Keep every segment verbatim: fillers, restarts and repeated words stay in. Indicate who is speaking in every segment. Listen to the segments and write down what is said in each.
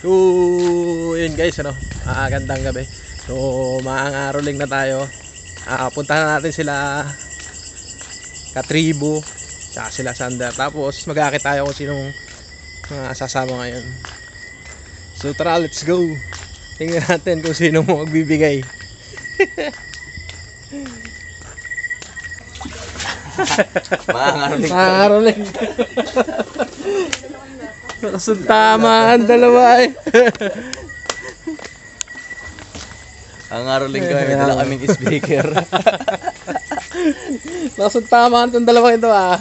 Speaker 1: So, yun guys, ano, ah, gandang gabi. So, maangaroling na tayo. Ah, puntahan natin sila Katribo, saka sila Sander. Tapos, mag-aakit tayo kung sinong uh, sasama ngayon. So, tara, let's go. Tingnan natin kung sino mo magbibigay.
Speaker 2: Maangaroling.
Speaker 1: Maangaroling. Nakasuntama ang dalawa eh.
Speaker 2: Ang aroling ko, may dala kaming speaker.
Speaker 1: Nakasuntama ang dalawa ito ah.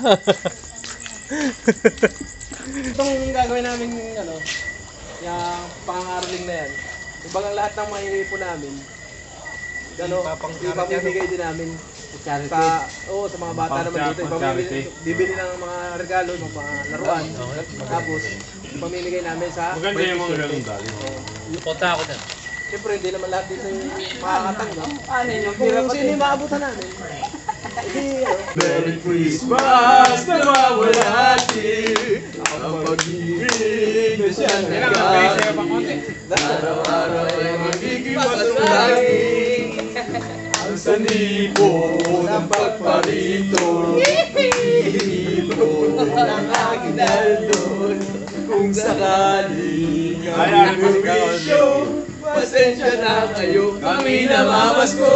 Speaker 1: Itong gagawin namin ano, yung pangangaroling na yan. Ibang ang lahat ng mahingi po namin. Gano, ipamimigay din namin. Sa, oh, sa mga bata naman dito, ipamimigay, bibili ng mga regalo, ng mga laruan. Tapos, ipamimigay namin sa
Speaker 3: maganda yung mga regalo galing. Punta ako dyan.
Speaker 1: Siyempre, hindi naman lahat dito yung makakatanggap. Ano yun? Kung sino yung maabutan namin.
Speaker 2: Merry Christmas na mawalati ang pag-ibig na siya nagkati. Araw-araw ay magiging masulangin ang sanibo ng pagparito. Hilo ng aking daldon kung sakaling kami buwisyo. Pasensya na kayo, kami namamasko.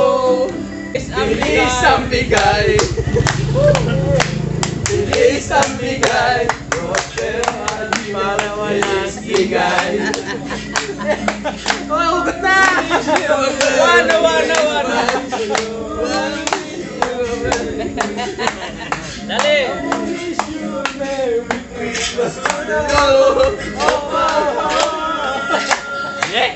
Speaker 2: Bilis ang bigay. Bilis ang bigay. Pero hindi para walang bigay.
Speaker 1: Oh, hugot na! Wana, wana, wana!
Speaker 3: Dali!
Speaker 2: Merry Christmas to the
Speaker 3: Yeah!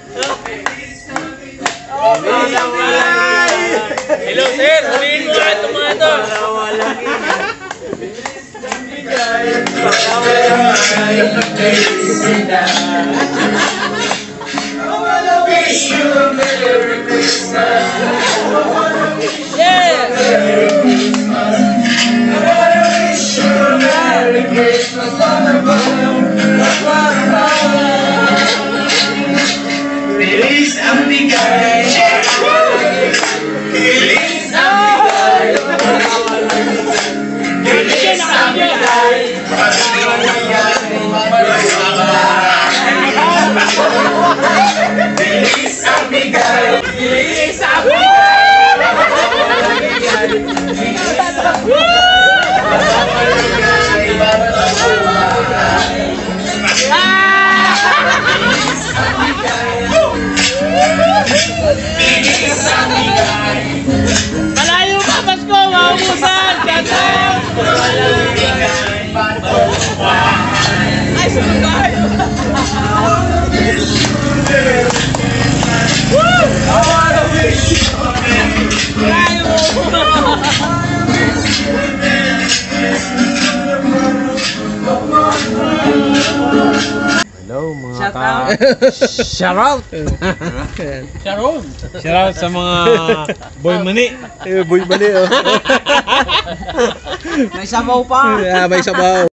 Speaker 1: Oh, bilang bigay!
Speaker 3: Hello sir! Huliin mo lahat ng mga ito!
Speaker 2: para walang bilis ang bigay. Para walang bigay. I wanna wish you a Merry Christmas. I wanna wish you a Merry Christmas. I wanna wish you a Merry Christmas. Bilis ang bigay. Bilis ang bigay. Bilis ang bigay. Bilis ang bigay. Bilis ang
Speaker 3: Malayo ka, Pasko! Maubusan! Ganda!
Speaker 1: Ay, sunod tayo!
Speaker 2: I wanna wish you a Merry
Speaker 3: Hello mga
Speaker 1: Shout
Speaker 3: ka...
Speaker 1: out!
Speaker 3: Shout out! Shout out! Shout out sa mga boy mani!
Speaker 1: Eh, boy mali oh.
Speaker 3: May sabaw pa!
Speaker 1: Ah, may sabaw.